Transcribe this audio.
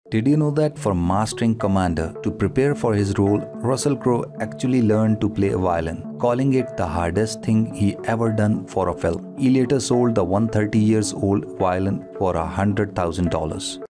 Did you know that for mastering Commander, to prepare for his role, Russell Crowe actually learned to play a violin, calling it the hardest thing he ever done for a film. He later sold the 130 years old violin for $100,000.